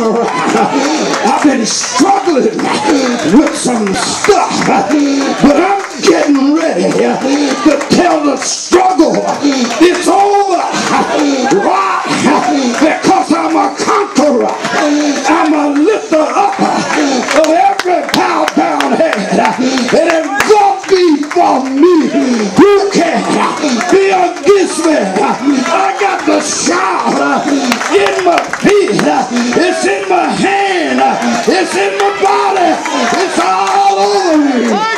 I've been struggling with some stuff, but I'm getting ready to tell the struggle it's over. Why? Because I'm a conqueror. I'm a lifter up of every bowed down head. And if God be for me, who can be against me? I got the shout in my feet. It's in my hand. It's in my body. It's all over me.